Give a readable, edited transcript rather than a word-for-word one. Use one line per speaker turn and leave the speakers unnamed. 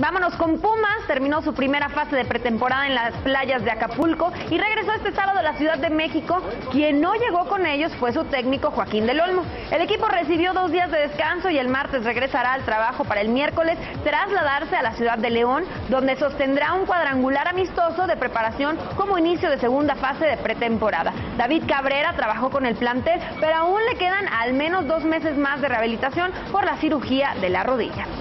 Vámonos con Pumas, terminó su primera fase de pretemporada en las playas de Acapulco y regresó este sábado a la Ciudad de México. Quien no llegó con ellos fue su técnico Joaquín del Olmo. El equipo recibió 2 días de descanso y el martes regresará al trabajo para el miércoles trasladarse a la ciudad de León, donde sostendrá un cuadrangular amistoso de preparación como inicio de segunda fase de pretemporada. David Cabrera trabajó con el plantel, pero aún le quedan al menos 2 meses más de rehabilitación por la cirugía de la rodilla.